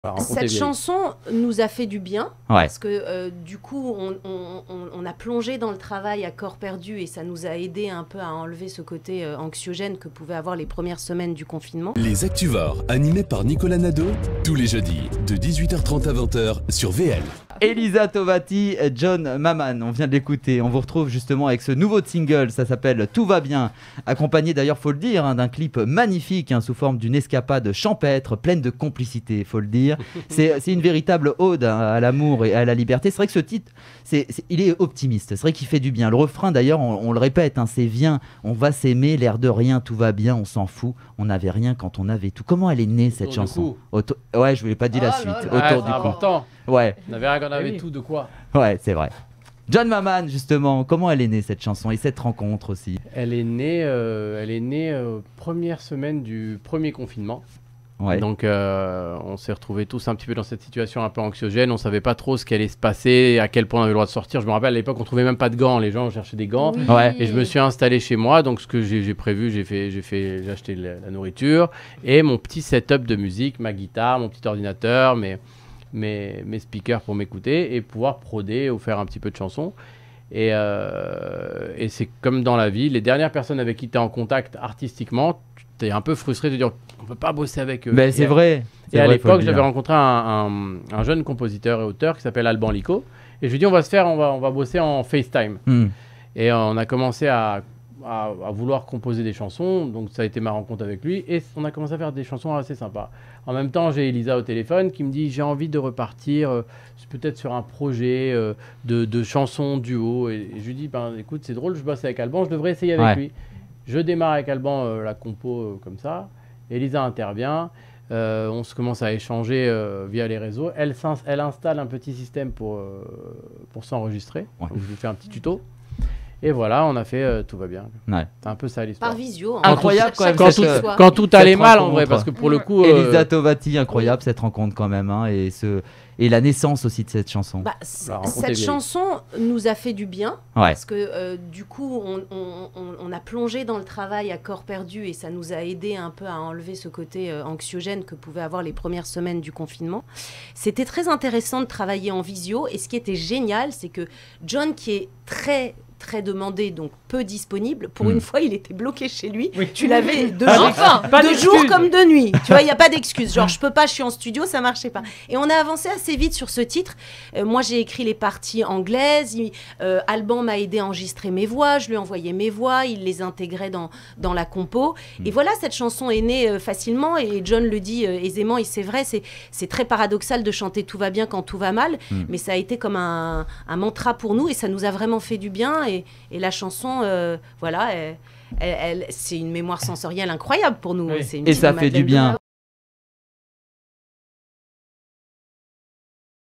Cette chanson nous a fait du bien, parce que du coup, on a plongé dans le travail à corps perdu et ça nous a aidé un peu à enlever ce côté anxiogène que pouvaient avoir les premières semaines du confinement. Les Actuvores, animés par Nicolas Nadeau, tous les jeudis, de 18h30 à 20h sur VL. Elisa Tovati, John Maman, on vient de l'écouter. On vous retrouve justement avec ce nouveau single, ça s'appelle Tout va bien, accompagné d'ailleurs, faut le dire, d'un clip magnifique sous forme d'une escapade champêtre, pleine de complicité, faut le dire. C'est une véritable ode à l'amour et à la liberté. C'est vrai que ce titre, il est optimiste, c'est vrai qu'il fait du bien. Le refrain d'ailleurs, on le répète, c'est viens, on va s'aimer, l'air de rien, tout va bien, on s'en fout, on n'avait rien quand on avait tout. Comment elle est née cette chanson? Ouais, je ne vous l'ai pas dit la suite. Autour du coup. Ouais. On avait rien quand on avait tout, de quoi? Ouais, c'est vrai. John Maman, justement, comment elle est née cette chanson et cette rencontre aussi? Elle est née première semaine du premier confinement. Ouais. Donc on s'est retrouvés tous un petit peu dans cette situation un peu anxiogène. On savait pas trop ce qui allait se passer, à quel point on avait le droit de sortir. Je me rappelle à l'époque on trouvait même pas de gants, les gens cherchaient des gants. Oui. Ouais. Et je me suis installé chez moi. Donc ce que j'ai prévu, j'ai acheté la nourriture et mon petit setup de musique, ma guitare, mon petit ordinateur, mes speakers pour m'écouter et pouvoir proder ou faire un petit peu de chansons. Et c'est comme dans la vie, les dernières personnes avec qui tu es en contact artistiquement, tu es un peu frustré de dire on peut pas bosser avec eux. Ben, c'est vrai. Et à l'époque, j'avais rencontré un jeune compositeur et auteur qui s'appelle Alban Lico. Et je lui ai dit on va bosser en FaceTime. Et on a commencé à vouloir composer des chansons. Donc ça a été ma rencontre avec lui. Et on a commencé à faire des chansons assez sympas. En même temps, j'ai Elisa au téléphone qui me dit j'ai envie de repartir peut-être sur un projet de chansons duo. Et je lui dis ben, écoute, c'est drôle, je bosse avec Alban, je devrais essayer avec lui. Je démarre avec Alban la compo comme ça. Elisa intervient. On se commence à échanger via les réseaux. Elle installe un petit système pour s'enregistrer. Ouais. Donc, je lui fais un petit tuto. Et voilà, on a fait Tout va bien. Ouais. C'est un peu ça l'histoire. Par visio. Incroyable quand même. Quand tout allait mal en vrai, parce que pour le coup... Elisa Tovati, incroyable cette rencontre quand même. Et la naissance aussi de cette chanson. Cette chanson nous a fait du bien, parce que du coup, on a plongé dans le travail à corps perdu et ça nous a aidé un peu à enlever ce côté anxiogène que pouvaient avoir les premières semaines du confinement. C'était très intéressant de travailler en visio et ce qui était génial, c'est que John, qui est très demandé, donc peu disponible. Pour une fois, il était bloqué chez lui. Oui. Tu l'avais de jour comme de nuit. Tu vois, il n'y a pas d'excuse. Genre, je peux pas, je suis en studio, ça marchait pas. Et on a avancé assez vite sur ce titre. Moi, j'ai écrit les parties anglaises. Alban m'a aidé à enregistrer mes voix. Je lui ai envoyé mes voix. Il les intégrait dans la compo. Et voilà, cette chanson est née facilement. Et John le dit aisément. Et c'est vrai, c'est très paradoxal de chanter Tout va bien quand tout va mal. Mais ça a été comme un mantra pour nous. Et ça nous a vraiment fait du bien. Et la chanson, voilà, c'est une mémoire sensorielle incroyable pour nous. Et ça fait du bien.